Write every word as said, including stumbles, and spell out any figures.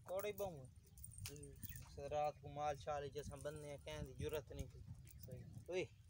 कोड़े बहु रात को माल शाल जैसा बनने कहने की जरूरत नहीं थी। सही।